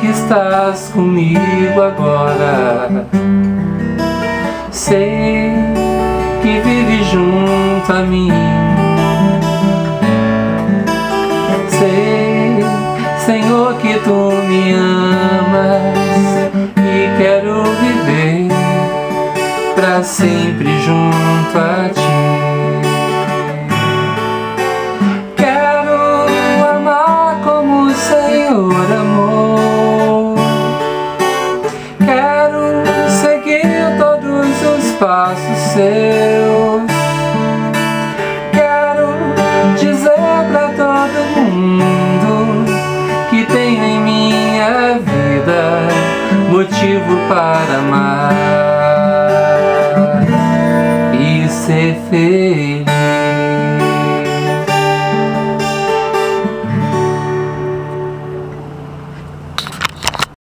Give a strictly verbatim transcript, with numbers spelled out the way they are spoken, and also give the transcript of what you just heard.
que estás comigo agora. Sei que vive junto a mim. Sei, Senhor, que tu me amas e quero viver pra sempre junto a ti. Quero amar como o Senhor amou. Quero seguir todos os passos seus. Quero dizer pra todo mundo que tenho em minha vida motivo para amar e ser feliz.